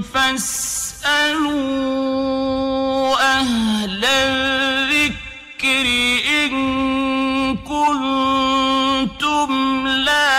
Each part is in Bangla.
فاسألوا أهل الذكر إن كنتم لا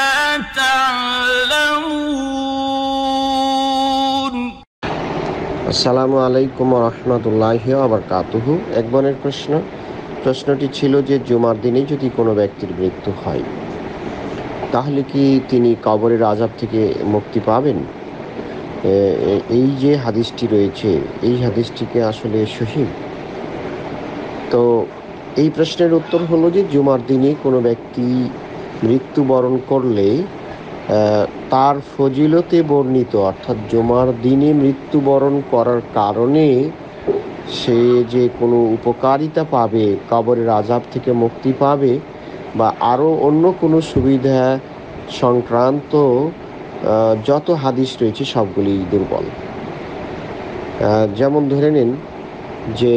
تعلمون আসসালামু আলাইকুম ওয়া রাহমাতুল্লাহি ওয়া বারাকাতুহু। এক বোনের প্রশ্নটি ছিল যে জুমার দিনে যদি কোনো ব্যক্তির মৃত্যু হয় তাহলে কি তিনি কবরের আযাব থেকে মুক্তি পাবেন? এই যে হাদিসটি রয়েছে এই হাদিসটিকে আসলে সহিহ? তো এই প্রশ্নের উত্তর হলো যে জুমার দিনে কোনো ব্যক্তি মৃত্যুবরণ করলে তার ফজিলতে বর্ণিত, অর্থাৎ জুমার দিনে মৃত্যুবরণ করার কারণে সে যে কোনো উপকারিতা পাবে, কবরের আযাব থেকে মুক্তি পাবে বা আরও অন্য কোনো সুবিধা সংক্রান্ত যত হাদিস রয়েছে সবগুলি দুর্বল। যেমন ধরে নিন যে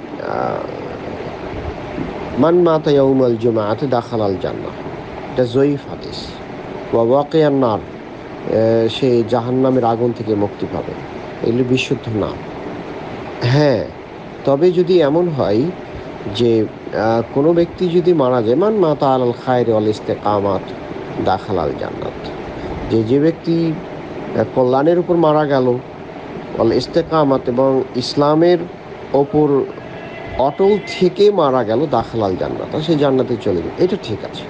মান মাতা ইয়াউমাল জুমআতি দাখালাল জান্নাহ, এটা জয়ীফ হাদিস। ওয়া ওয়াকিয়ান নার, সে জাহান্নামের আগুন থেকে মুক্তি পাবে, এগুলো বিশুদ্ধ না। হ্যাঁ, তবে যদি এমন হয় যে কোনো ব্যক্তি যদি মারা যায়, মান মাতা আলাল খায়রি ওয়াল ইস্তিকামাত দাখালাল জান্নাত, যে ব্যক্তি কল্যাণের উপর মারা গেল, ওয়াল ইস্তিকামাত এবং ইসলামের ওপর অটল থেকে মারা গেল, দাখালাল জান্নাত, সে জান্নাতে চলে যাবে, এটা ঠিক আছে।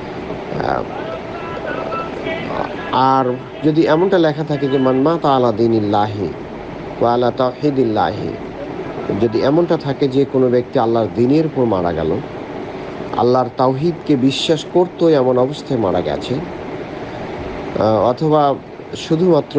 আর যদি এমনটা লেখা থাকে যে মান মাতা আলা দীনিল্লাহি ওয়া আলা তাওহীদিল্লাহি, যদি এমনটা থাকে যে কোনো ব্যক্তি আল্লাহর দ্বীনের উপর মারা গেল, আল্লাহর তাওহীদকে বিশ্বাস করতো এমন অবস্থায় মারা গেছে, অথবা শুধুমাত্র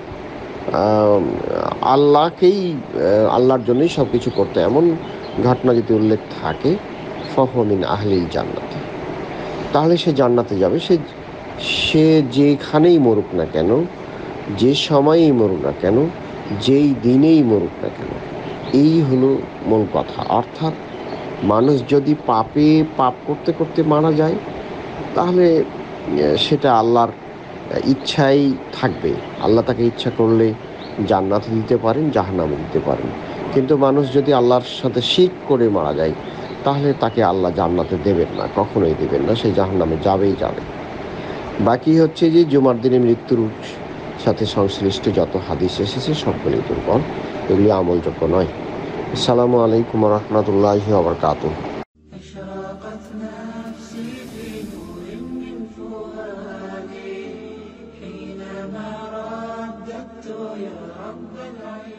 আল্লাহর জন্যই সব কিছু করতো, এমন ঘটনা যদি উল্লেখ থাকে, ফাহুয়া মিন আহলিল জান্নাত, তাহলে সে জান্নাতে যাবে। সে যেখানেই মরুক না কেন, যে সময়েই মরুক না কেন, যেই দিনেই মরুক না কেন, এই হলো মূল কথা। অর্থাৎ মানুষ যদি পাপ করতে করতে মারা যায় তাহলে সেটা আল্লাহর ইচ্ছাই থাকবে। আল্লাহ তাকে ইচ্ছা করলে জান্নাতে দিতে পারেন, জাহান্নামে দিতে পারেন। কিন্তু মানুষ যদি আল্লাহর সাথে শিরক করে মারা যায় তাহলে তাকে আল্লাহ জান্নাতে দেবেন না, কখনোই দেবেন না, সে জাহান্নামে যাবেই যাবে। বাকি হচ্ছে যে জুমার দিনে মৃত্যুর সাথে সংশ্লিষ্ট যত হাদিস এসেছে সবগুলি দুর্বল, এগুলি আমলযোগ্য নয়। আসসালামু আলাইকুম ওয়া রাহমাতুল্লাহি ওয়া বারাকাতুহু। أشرقت نفسي في نور من فؤادي حينما رددت يا رب العالمين.